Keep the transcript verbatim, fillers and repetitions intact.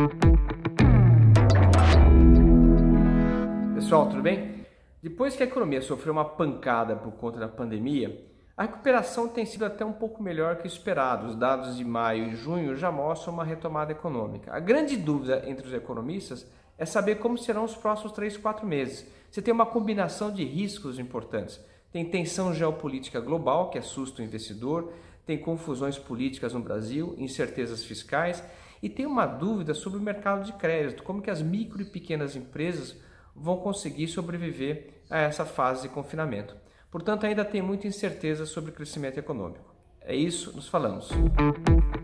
Pessoal, tudo bem? Depois que a economia sofreu uma pancada por conta da pandemia, a recuperação tem sido até um pouco melhor que o esperado. Os dados de maio e junho já mostram uma retomada econômica. A grande dúvida entre os economistas é saber como serão os próximos três, quatro meses. Você tem uma combinação de riscos importantes. Tem tensão geopolítica global, que assusta o investidor, tem confusões políticas no Brasil, incertezas fiscais e tem uma dúvida sobre o mercado de crédito, como que as micro e pequenas empresas vão conseguir sobreviver a essa fase de confinamento. Portanto, ainda tem muita incerteza sobre o crescimento econômico. É isso, nos falamos.